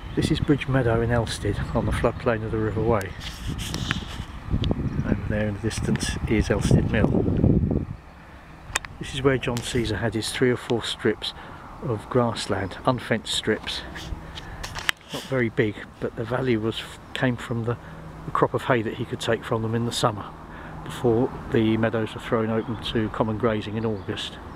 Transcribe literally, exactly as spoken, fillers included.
This is Bridge Meadow in Elstead on the floodplain of the River Wey. Over there in the distance is Elstead Mill. This is where John Caesar had his three or four strips of grassland, unfenced strips. Not very big, but the value was came from the, the crop of hay that he could take from them in the summer, before the meadows were thrown open to common grazing in August.